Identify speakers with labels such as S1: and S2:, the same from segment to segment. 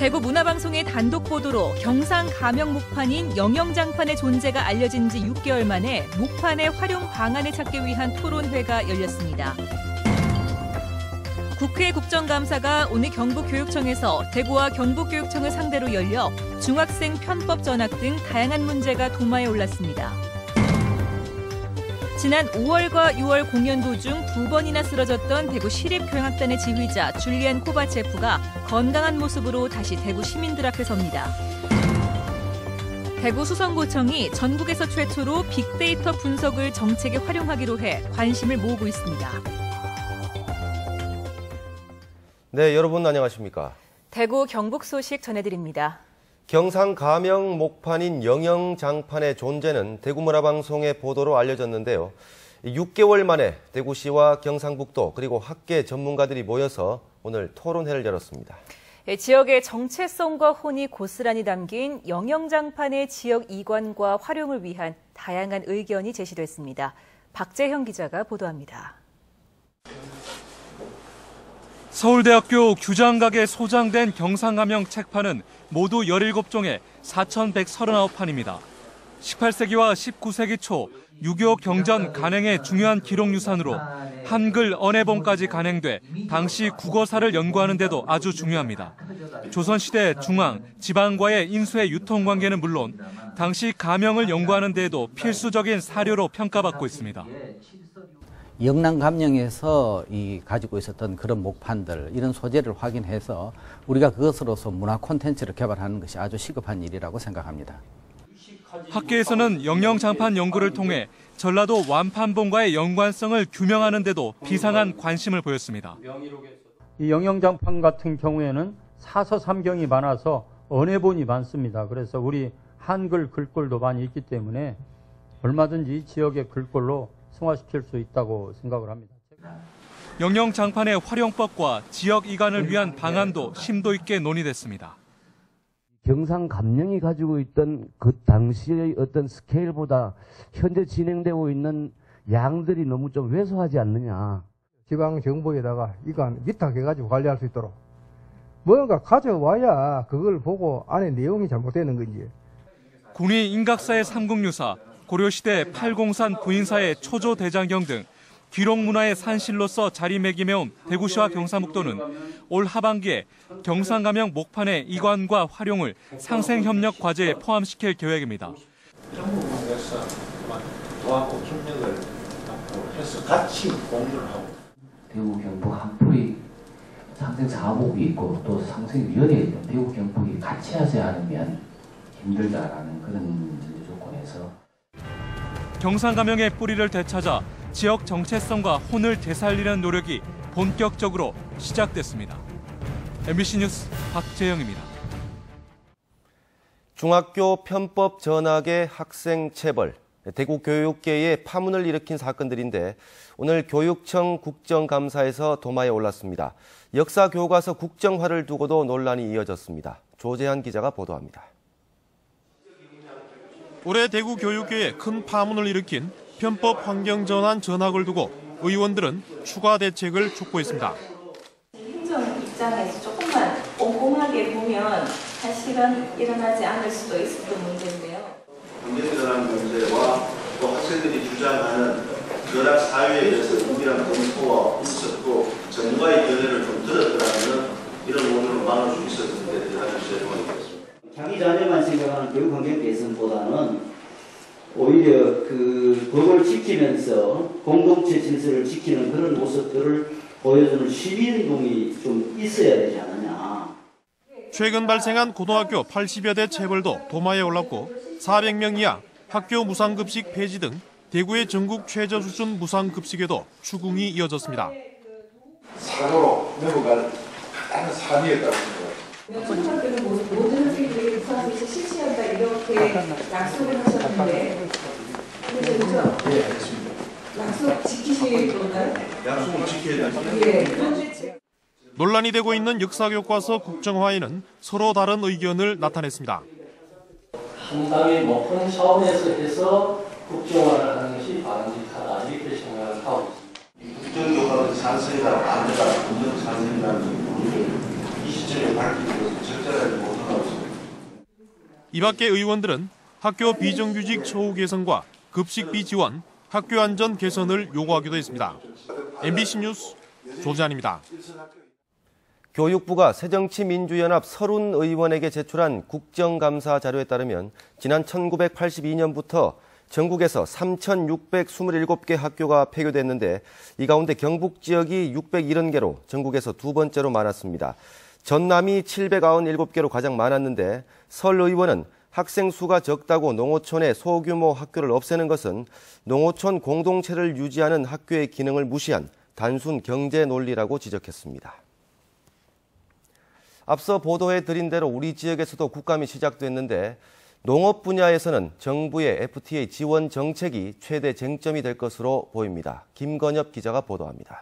S1: 대구 문화방송의 단독 보도로 경상 가명 목판인 영영장판의 존재가 알려진 지 6개월 만에 목판의 활용 방안을 찾기 위한 토론회가 열렸습니다. 국회 국정감사가 오늘 경북교육청에서 대구와 경북교육청을 상대로 열려 중학생 편법 전학 등 다양한 문제가 도마에 올랐습니다. 지난 5월과 6월 공연도 중 2번이나 쓰러졌던 대구 시립교향악단의 지휘자 줄리안 코바체프가 건강한 모습으로 다시 대구 시민들 앞에 섭니다. 대구 수성구청이 전국에서 최초로 빅데이터 분석을 정책에 활용하기로 해 관심을 모으고 있습니다.
S2: 네, 여러분 안녕하십니까?
S1: 대구 경북 소식 전해드립니다.
S2: 경상 가명 목판인 영영장판의 존재는 대구문화방송의 보도로 알려졌는데요. 6개월 만에 대구시와 경상북도 그리고 학계 전문가들이 모여서 오늘 토론회를 열었습니다.
S1: 지역의 정체성과 혼이 고스란히 담긴 영영장판의 지역 이관과 활용을 위한 다양한 의견이 제시됐습니다. 박재형 기자가 보도합니다.
S3: 서울대학교 규장각에 소장된 경상가명 책판은 모두 17종의 4,139판입니다. 18세기와 19세기 초 유교 경전 간행의 중요한 기록 유산으로 한글 언해본까지 간행돼 당시 국어사를 연구하는 데도 아주 중요합니다. 조선시대 중앙, 지방과의 인수의 유통관계는 물론 당시 가명을 연구하는 데에도 필수적인 사료로 평가받고 있습니다.
S4: 영남감령에서 가지고 있었던 그런 목판들, 이런 소재를 확인해서 우리가 그것으로서 문화 콘텐츠를 개발하는 것이 아주 시급한 일이라고 생각합니다.
S3: 학계에서는 영영장판 연구를 통해 전라도 완판본과의 연관성을 규명하는 데도 비상한 관심을 보였습니다.
S5: 이 영영장판 같은 경우에는 사서삼경이 많아서 언해본이 많습니다. 그래서 우리 한글 글꼴도 많이 있기 때문에 얼마든지 지역의 글꼴로 승화시킬 수 있다고 생각을 합니다.
S3: 영영장판의 활용법과 지역 이관을 위한 방안도 심도 있게 논의됐습니다.
S6: 경상감령이 가지고 있던 그 당시의 어떤 스케일보다 현재 진행되고 있는 양들이 너무 좀 왜소하지 않느냐.
S7: 지방정부에다가 이관 위탁해가지고 관리할 수 있도록 뭔가 가져와야 그걸 보고 안에 내용이 잘못되는 건지.
S3: 군위 인각사의 삼국유사, 고려시대 팔공산 부인사의 초조대장경 등 기록문화의 산실로서 자리매김해온 대구시와 경상북도는 올 하반기에 경상가명 목판의 이관과 활용을 상생협력 과제에 포함시킬 계획입니다.
S8: 정부에서 도하고 협력을 해서 같이 공유를 하고
S9: 대구 경북 한풀이 상생사업국이 있고 또 상생위원회가 있고 대구 경북이 같이 하지 않으면 힘들다라는 그런 조건에서
S3: 경상가명의 뿌리를 되찾아 지역 정체성과 혼을 되살리는 노력이 본격적으로 시작됐습니다. MBC 뉴스 박재영입니다.
S2: 중학교 편법 전학의 학생 체벌, 대구 교육계에 파문을 일으킨 사건들인데 오늘 교육청 국정감사에서 도마에 올랐습니다. 역사교과서 국정화를 두고도 논란이 이어졌습니다. 조재한 기자가 보도합니다.
S10: 올해 대구 교육계에 큰 파문을 일으킨 편법 환경 전환 전학을 두고 의원들은 추가 대책을 촉구했습니다.
S11: 행정 입장에서 조금만 꼼꼼하게 보면 사실은 일어나지 않을 수도 있었던 문제인데요.
S8: 환경 전환 문제와 또 학생들이 주장하는 전학 사유에 대해서 은밀한 검토와 분석도 전문가의 견해를 좀 들었더라면 이런 논의를 막을 수 있었을 텐데 대단히 죄송하게 됐습니다.
S12: 자기 자녀만 생각하는 교육 환경 개선보다는 오히려 그 법을 지키면서 공동체 질서를 지키는 그런 모습들을 보여주는 시민운동이 좀 있어야 되지 않느냐.
S10: 최근 발생한 고등학교 80여 대 체벌도 도마에 올랐고 400명 이하 학교 무상급식 폐지 등 대구의 전국 최저 수준 무상급식에도 추궁이 이어졌습니다.
S8: 사고로 넘어갈 가장 사비였다고 생각합니다.
S11: 초등학교는 모든 학생들이 무상급식 실시한다 이렇게 약속을 하셨는데 그렇죠?
S8: 네, 알겠습니다.
S11: 약속 지키실 건가요?
S8: 약속을 지켜야 됩니다.
S11: 예.
S10: 논란이 되고 있는 역사교과서 국정화에는 서로 다른 의견을 나타냈습니다.
S9: 상당히 높은 차원에서 해서 국정화를 하는 것이 바람직하다 이렇게 생각을 하고 있습니다.
S8: 국정교과서 찬성이다, 반대다, 없는 찬성이라는 부분을 이 시점에 밝히는 것은
S10: 이 밖에 의원들은 학교 비정규직 처우 개선과 급식비 지원, 학교 안전 개선을 요구하기도 했습니다. MBC 뉴스 조지환입니다.
S2: 교육부가 새정치민주연합 서른 의원에게 제출한 국정감사 자료에 따르면 지난 1982년부터 전국에서 3,627개 학교가 폐교됐는데 이 가운데 경북 지역이 670개로 전국에서 두 번째로 많았습니다. 전남이 797개로 가장 많았는데 설 의원은 학생 수가 적다고 농어촌의 소규모 학교를 없애는 것은 농어촌 공동체를 유지하는 학교의 기능을 무시한 단순 경제 논리라고 지적했습니다. 앞서 보도해드린 대로 우리 지역에서도 국감이 시작됐는데 농업 분야에서는 정부의 FTA 지원 정책이 최대 쟁점이 될 것으로 보입니다. 김건엽 기자가 보도합니다.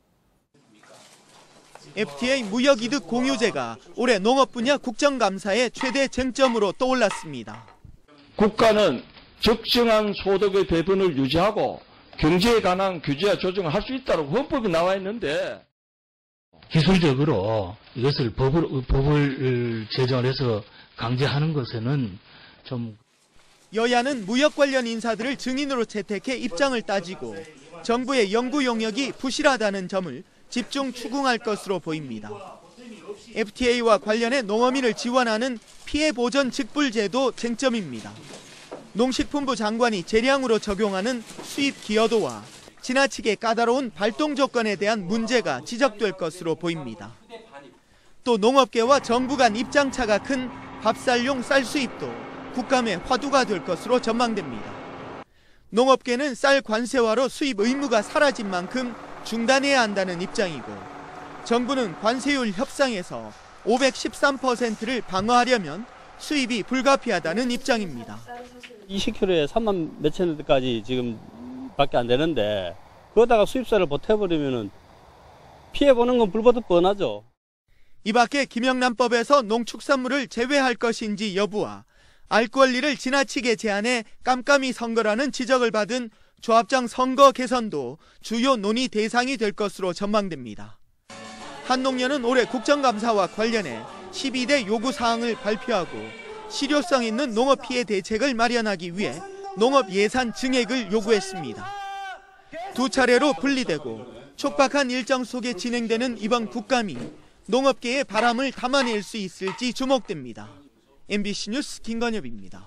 S13: FTA 무역이득 공유제가 올해 농업 분야 국정감사의 최대 쟁점으로 떠올랐습니다.
S14: 국가는 적정한 소득의 배분을 유지하고 경제에 관한 규제와 조정을 할 수 있다고 헌법에 나와 있는데
S15: 기술적으로 이것을 법을 제정을 해서 강제하는 것에는 좀
S13: 여야는 무역 관련 인사들을 증인으로 채택해 입장을 따지고 정부의 연구 용역이 부실하다는 점을 집중 추궁할 것으로 보입니다. FTA와 관련해 농어민을 지원하는 피해 보전 직불제도 쟁점입니다. 농식품부 장관이 재량으로 적용하는 수입 기여도와 지나치게 까다로운 발동 조건에 대한 문제가 지적될 것으로 보입니다. 또 농업계와 정부 간 입장차가 큰 밥쌀용 쌀 수입도 국감의 화두가 될 것으로 전망됩니다. 농업계는 쌀 관세화로 수입 의무가 사라진 만큼 중단해야 한다는 입장이고 정부는 관세율 협상에서 513%를 방어하려면 수입이 불가피하다는 입장입니다.
S16: 20kg에 3만 몇천 원까지 지금 밖에 안 되는데 그러다가 수입세를 보태버리면 피해보는 건 불보듯 뻔하죠.
S13: 이 밖에 김영란법에서 농축산물을 제외할 것인지 여부와 알 권리를 지나치게 제한해 깜깜이 선거라는 지적을 받은 조합장 선거 개선도 주요 논의 대상이 될 것으로 전망됩니다. 한농연은 올해 국정감사와 관련해 12대 요구사항을 발표하고 실효성 있는 농업 피해 대책을 마련하기 위해 농업 예산 증액을 요구했습니다. 두 차례로 분리되고 촉박한 일정 속에 진행되는 이번 국감이 농업계의 바람을 담아낼 수 있을지 주목됩니다. MBC 뉴스 김건엽입니다.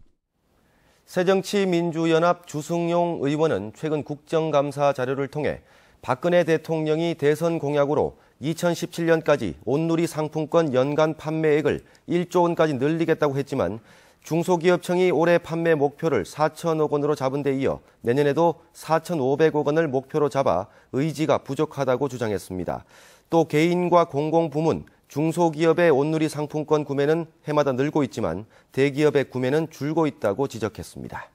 S2: 새정치민주연합 주승용 의원은 최근 국정감사 자료를 통해 박근혜 대통령이 대선 공약으로 2017년까지 온누리 상품권 연간 판매액을 1조 원까지 늘리겠다고 했지만 중소기업청이 올해 판매 목표를 4천억 원으로 잡은 데 이어 내년에도 4,500억 원을 목표로 잡아 의지가 부족하다고 주장했습니다. 또 개인과 공공부문, 중소기업의 온누리 상품권 구매는 해마다 늘고 있지만 대기업의 구매는 줄고 있다고 지적했습니다.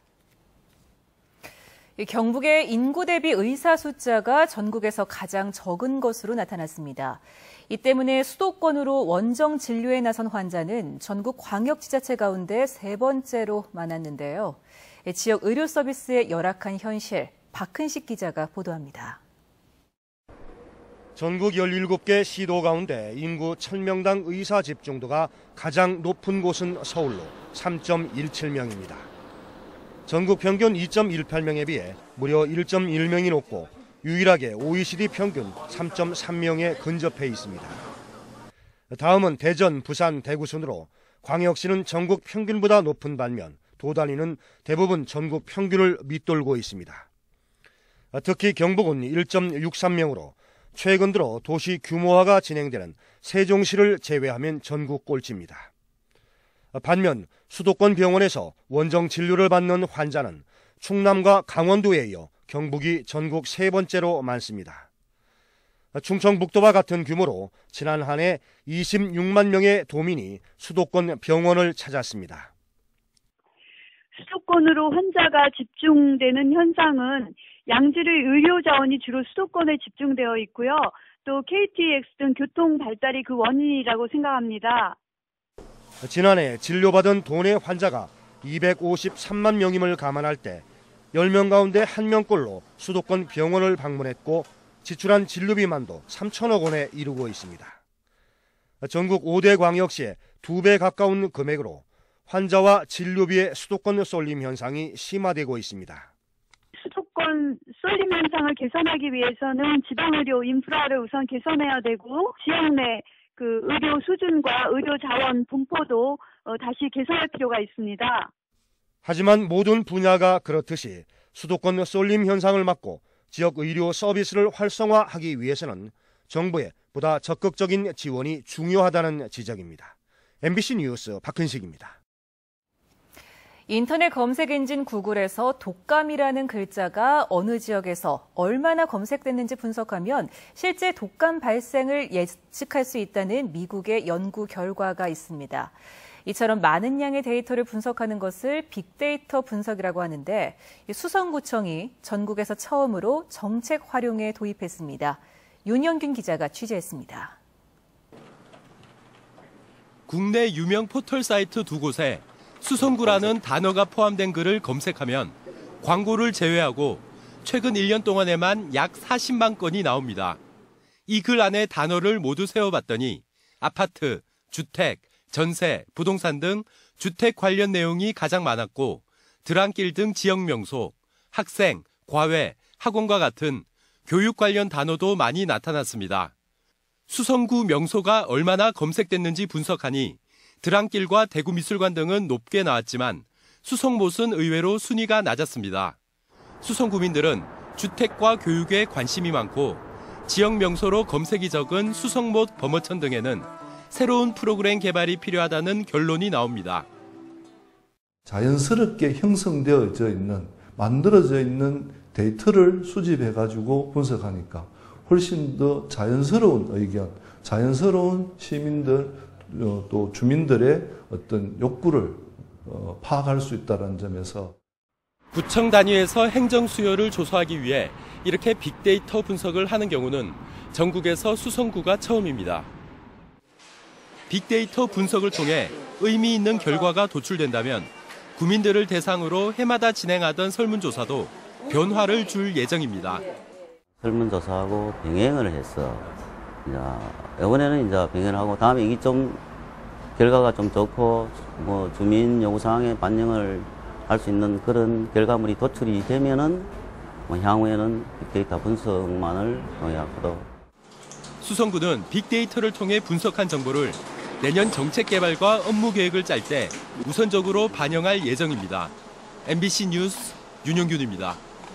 S1: 경북의 인구 대비 의사 숫자가 전국에서 가장 적은 것으로 나타났습니다. 이 때문에 수도권으로 원정 진료에 나선 환자는 전국 광역지자체 가운데 세 번째로 많았는데요. 지역 의료 서비스의 열악한 현실, 박흔식 기자가 보도합니다.
S17: 전국 17개 시도 가운데 인구 1000명당 의사 집중도가 가장 높은 곳은 서울로 3.17명입니다. 전국 평균 2.18명에 비해 무려 1.1명이 높고 유일하게 OECD 평균 3.3명에 근접해 있습니다. 다음은 대전, 부산, 대구 순으로 광역시는 전국 평균보다 높은 반면 도단위는 대부분 전국 평균을 밑돌고 있습니다. 특히 경북은 1.63명으로 최근 들어 도시 규모화가 진행되는 세종시를 제외하면 전국 꼴찌입니다. 반면 수도권 병원에서 원정 진료를 받는 환자는 충남과 강원도에 이어 경북이 전국 세 번째로 많습니다. 충청북도와 같은 규모로 지난 한 해 26만 명의 도민이 수도권 병원을 찾았습니다.
S18: 수도권으로 환자가 집중되는 현상은 양질의 의료 자원이 주로 수도권에 집중되어 있고요. 또 KTX 등 교통 발달이 그 원인이라고 생각합니다.
S17: 지난해 진료받은 도내 환자가 253만 명임을 감안할 때 10명 가운데 1명꼴로 수도권 병원을 방문했고 지출한 진료비만도 3천억 원에 이르고 있습니다. 전국 5대 광역시의 2배 가까운 금액으로 환자와 진료비의 수도권 쏠림 현상이 심화되고 있습니다.
S18: 수도권 쏠림 현상을 개선하기 위해서는 지방의료 인프라를 우선 개선해야 되고 지역 내 그 의료 수준과 의료 자원 분포도 다시 개선할 필요가 있습니다.
S17: 하지만 모든 분야가 그렇듯이 수도권 쏠림 현상을 막고 지역 의료 서비스를 활성화하기 위해서는 정부의 보다 적극적인 지원이 중요하다는 지적입니다. MBC 뉴스 박근식입니다.
S1: 인터넷 검색 엔진 구글에서 독감이라는 글자가 어느 지역에서 얼마나 검색됐는지 분석하면 실제 독감 발생을 예측할 수 있다는 미국의 연구 결과가 있습니다. 이처럼 많은 양의 데이터를 분석하는 것을 빅데이터 분석이라고 하는데 수성구청이 전국에서 처음으로 정책 활용에 도입했습니다. 윤영균 기자가 취재했습니다.
S19: 국내 유명 포털 사이트 두 곳에 수성구라는 단어가 포함된 글을 검색하면 광고를 제외하고 최근 1년 동안에만 약 40만 건이 나옵니다. 이 글 안에 단어를 모두 세어봤더니 아파트, 주택, 전세, 부동산 등 주택 관련 내용이 가장 많았고 드랑길 등 지역 명소, 학생, 과외, 학원과 같은 교육 관련 단어도 많이 나타났습니다. 수성구 명소가 얼마나 검색됐는지 분석하니 드랑길과 대구미술관 등은 높게 나왔지만 수성못은 의외로 순위가 낮았습니다. 수성구민들은 주택과 교육에 관심이 많고 지역 명소로 검색이 적은 수성못 범어천 등에는 새로운 프로그램 개발이 필요하다는 결론이 나옵니다.
S20: 자연스럽게 형성되어져 있는, 만들어져 있는 데이터를 수집해가지고 분석하니까 훨씬 더 자연스러운 의견, 자연스러운 시민들, 또 주민들의 어떤 욕구를 파악할 수 있다는 점에서
S19: 구청 단위에서 행정 수요를 조사하기 위해 이렇게 빅데이터 분석을 하는 경우는 전국에서 수성구가 처음입니다. 빅데이터 분석을 통해 의미 있는 결과가 도출된다면 구민들을 대상으로 해마다 진행하던 설문조사도 변화를 줄 예정입니다.
S21: 설문조사하고 병행을 해서 이번에는 이제 병행을 하고 다음에 이게 좀 결과가 좀 좋고 뭐 주민 요구사항에 반영을 할 수 있는 그런 결과물이 도출이 되면은 뭐 향후에는 빅데이터 분석만을 하도록.
S19: 수성구는 빅데이터를 통해 분석한 정보를 내년 정책 개발과 업무 계획을 짤 때 우선적으로 반영할 예정입니다. MBC 뉴스 윤영균입니다.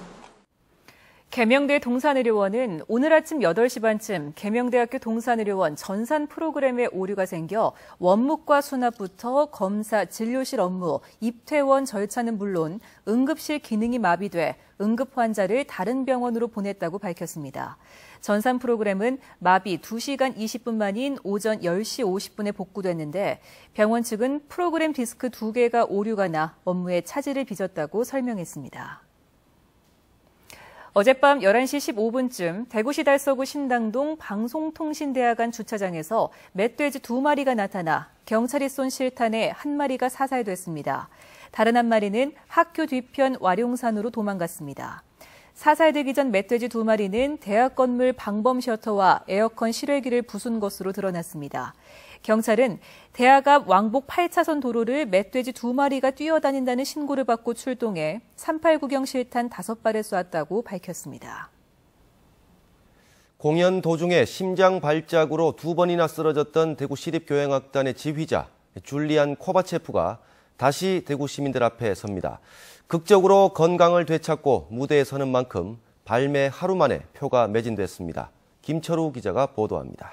S1: 계명대 동산의료원은 오늘 아침 8시 반쯤 계명대학교 동산의료원 전산 프로그램에 오류가 생겨 원무과 수납부터 검사, 진료실 업무, 입퇴원 절차는 물론 응급실 기능이 마비돼 응급 환자를 다른 병원으로 보냈다고 밝혔습니다. 전산 프로그램은 마비 2시간 20분 만인 오전 10시 50분에 복구됐는데 병원 측은 프로그램 디스크 2개가 오류가 나 업무에 차질을 빚었다고 설명했습니다. 어젯밤 11시 15분쯤 대구시 달서구 신당동 방송통신대학원 주차장에서 멧돼지 2마리가 나타나 경찰이 쏜 실탄에 1마리가 사살됐습니다. 다른 1마리는 학교 뒤편 와룡산으로 도망갔습니다. 사살되기 전 멧돼지 2마리는 대학 건물 방범 셔터와 에어컨 실외기를 부순 것으로 드러났습니다. 경찰은 대학 앞 왕복 8차선 도로를 멧돼지 2마리가 뛰어다닌다는 신고를 받고 출동해 389경 실탄 5발을 쏘았다고 밝혔습니다.
S2: 공연 도중에 심장 발작으로 2번이나 쓰러졌던 대구 시립교향악단의 지휘자 줄리안 코바체프가 다시 대구 시민들 앞에 섭니다. 극적으로 건강을 되찾고 무대에 서는 만큼 발매 하루 만에 표가 매진됐습니다. 김철우 기자가 보도합니다.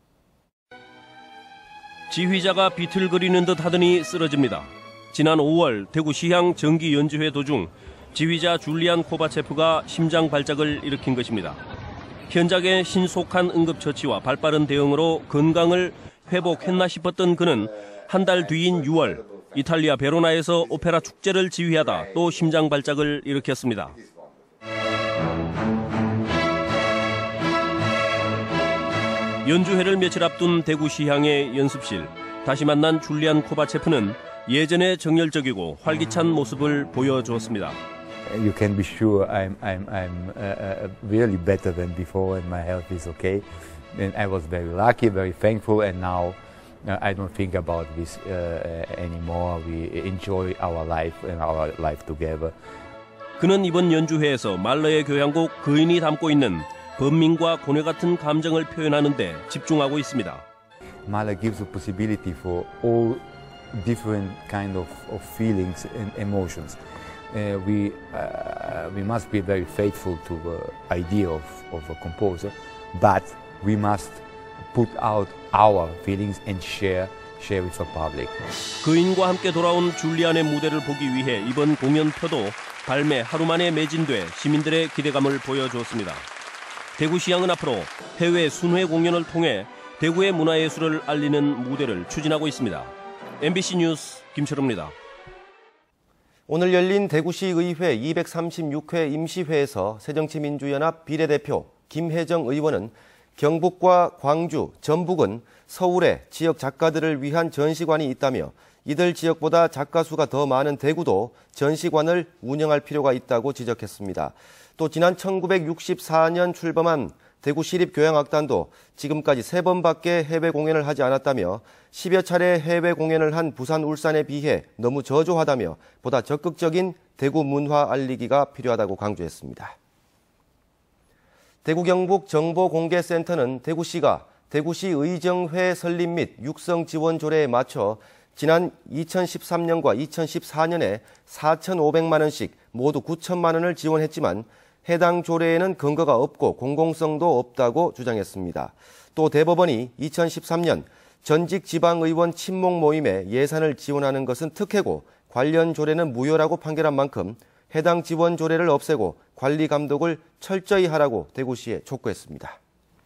S22: 지휘자가 비틀거리는 듯 하더니 쓰러집니다. 지난 5월 대구 시향 정기 연주회 도중 지휘자 줄리안 코바체프가 심장 발작을 일으킨 것입니다. 현장의 신속한 응급처치와 발빠른 대응으로 건강을 회복했나 싶었던 그는 한 달 뒤인 6월 이탈리아 베로나에서 오페라 축제를 지휘하다 또 심장 발작을 일으켰습니다. 연주회를 며칠 앞둔 대구시향의 연습실. 다시 만난 줄리안 코바체프는 예전의 정열적이고 활기찬 모습을 보여주었습니다.
S23: You can be sure I'm really better than before and my health is okay.
S4: And I was very lucky, very thankful, and now I don't think about this anymore. We enjoy our life and our life together.
S22: 그는 이번 연주회에서 말러의 교향곡 거인이 담고 있는 번민과 고뇌 같은 감정을 표현하는 데 집중하고 있습니다.
S4: Mahler gives a possibility for all different kind of feelings and emotions. We must be very faithful to the idea of a composer, but we must put out our feelings and share with the public.
S22: 거인과 함께 돌아온 줄리안의 무대를 보기 위해 이번 공연표도 발매 하루 만에 매진돼 시민들의 기대감을 보여주었습니다. 대구시향은 앞으로 해외 순회 공연을 통해 대구의 문화예술을 알리는 무대를 추진하고 있습니다. MBC 뉴스 김철우입니다.
S2: 오늘 열린 대구시의회 236회 임시회에서 새정치민주연합 비례대표 김혜정 의원은 경북과 광주, 전북은 서울에 지역 작가들을 위한 전시관이 있다며 이들 지역보다 작가 수가 더 많은 대구도 전시관을 운영할 필요가 있다고 지적했습니다. 또 지난 1964년 출범한 대구시립교향악단도 지금까지 3번밖에 해외 공연을 하지 않았다며 10여 차례 해외 공연을 한 부산, 울산에 비해 너무 저조하다며 보다 적극적인 대구 문화 알리기가 필요하다고 강조했습니다. 대구 경북 정보공개센터는 대구시가 대구시 의정회 설립 및 육성 지원 조례에 맞춰 지난 2013년과 2014년에 4,500만 원씩 모두 9천만 원을 지원했지만 해당 조례에는 근거가 없고 공공성도 없다고 주장했습니다. 또 대법원이 2013년 전직 지방의원 친목 모임에 예산을 지원하는 것은 특혜고 관련 조례는 무효라고 판결한 만큼 해당 지원 조례를 없애고 관리 감독을 철저히 하라고 대구시에 촉구했습니다.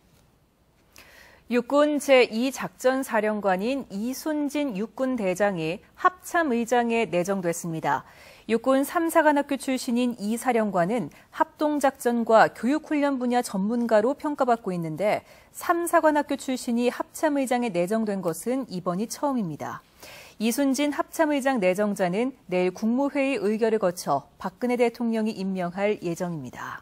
S1: 육군 제2작전사령관인 이순진 육군대장이 합참의장에 내정됐습니다. 육군 3사관학교 출신인 이 사령관은 합동작전과 교육훈련 분야 전문가로 평가받고 있는데 3사관학교 출신이 합참의장에 내정된 것은 이번이 처음입니다. 이순진 합참의장 내정자는 내일 국무회의 의결을 거쳐 박근혜 대통령이 임명할 예정입니다.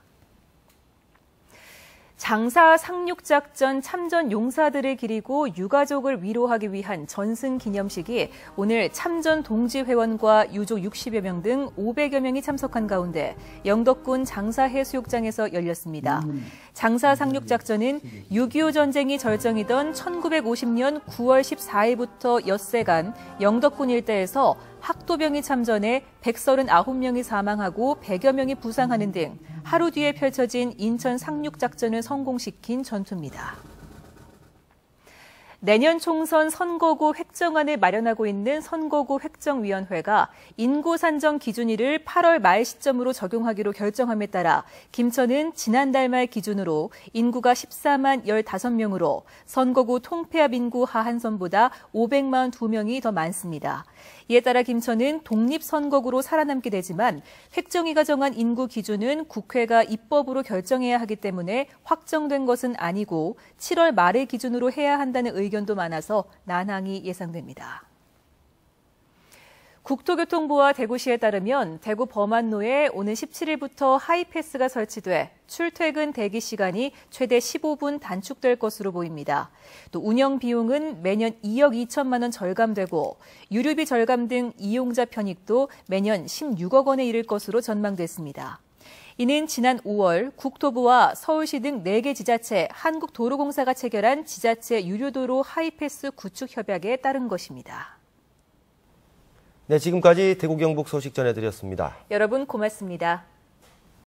S1: 장사 상륙작전 참전 용사들을 기리고 유가족을 위로하기 위한 전승 기념식이 오늘 참전 동지회원과 유족 60여 명 등 500여 명이 참석한 가운데 영덕군 장사해수욕장에서 열렸습니다. 장사 상륙작전은 6.25 전쟁이 절정이던 1950년 9월 14일부터 엿새간 영덕군 일대에서 학도병이 참전해 139명이 사망하고 100여 명이 부상하는 등 하루 뒤에 펼쳐진 인천 상륙작전을 성공시킨 전투입니다. 내년 총선 선거구 획정안을 마련하고 있는 선거구 획정위원회가 인구 산정 기준일을 8월 말 시점으로 적용하기로 결정함에 따라 김천은 지난달 말 기준으로 인구가 14만 15명으로 선거구 통폐합 인구 하한선보다 542명이 더 많습니다. 이에 따라 김천은 독립선거구로 살아남게 되지만 획정위가 정한 인구 기준은 국회가 입법으로 결정해야 하기 때문에 확정된 것은 아니고 7월 말을 기준으로 해야 한다는 의견도 많아서 난항이 예상됩니다. 국토교통부와 대구시에 따르면 대구 범안로에 오는 17일부터 하이패스가 설치돼 출퇴근 대기 시간이 최대 15분 단축될 것으로 보입니다. 또 운영 비용은 매년 2억 2천만 원 절감되고 유류비 절감 등 이용자 편익도 매년 16억 원에 이를 것으로 전망됐습니다. 이는 지난 5월 국토부와 서울시 등 4개 지자체, 한국도로공사가 체결한 지자체 유료도로 하이패스 구축 협약에 따른 것입니다.
S2: 네, 지금까지 대구 경북 소식 전해드렸습니다.
S1: 여러분 고맙습니다.